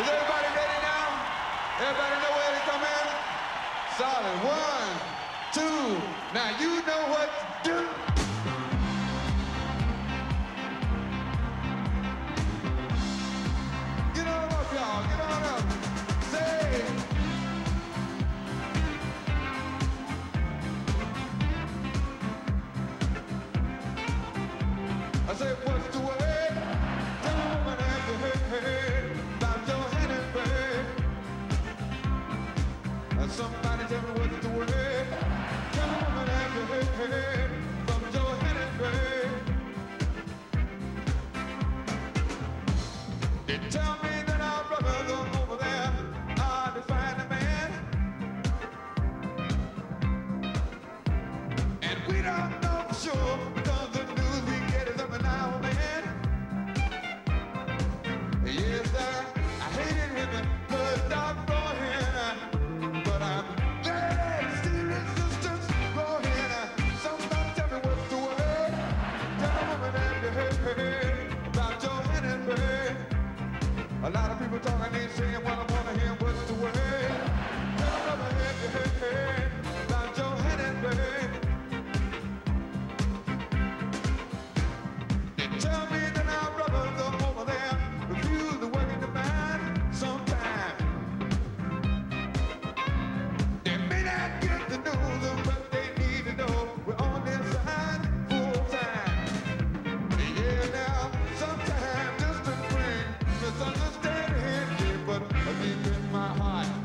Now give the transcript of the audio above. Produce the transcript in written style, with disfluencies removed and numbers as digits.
Is everybody ready now? Everybody know where to come in? Solid. 1, 2. Now you know what to do. Get on up, y'all. Get on up. Say. I say, what's the word? Tell a woman as you heard about your hand and bird. Somebody tell me what's the word? Tell a woman as you heard from your hand and bird. They tell me that our brothers over there are defining man, and we don't know for sure because the news we get is every now and then. Yes, I hated him and put out for him, but I'm glad to see resistance growing. Somebody tell me what's the word? Tell a woman that you heard about your hand and bird. A lot of people talking, ain't saying what I wanna hear. What's the word? Tell a woman that you heard about your hand and bird. They tell me that our brothers are over there refuse to work in the mine sometime. They may not get the news, but they need to know we're on their side full time. Yeah, now sometimes this can bring misunderstanding, but deep in my heart